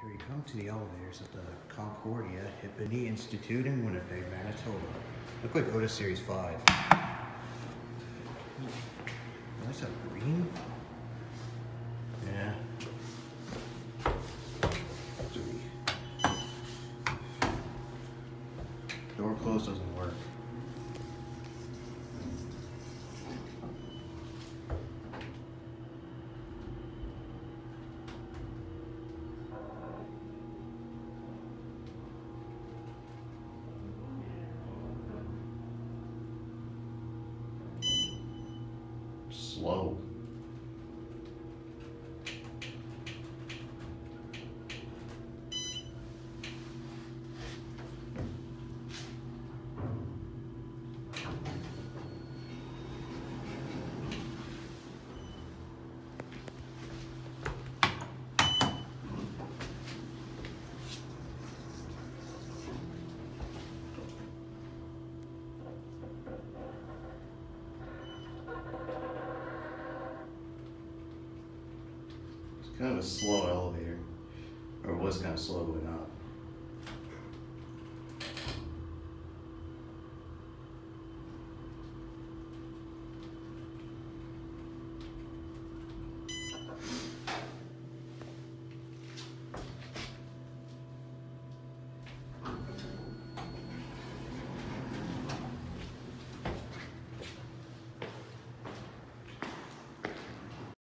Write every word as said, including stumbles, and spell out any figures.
Here we come to the elevators at the Concordia Hip and Knee Institute in Winnipeg, Manitoba. Look like Otis Series five. Nice up green. Yeah. Three. Door closed doesn't work. Slow. Kind of a slow elevator, or it was kind of slow going up.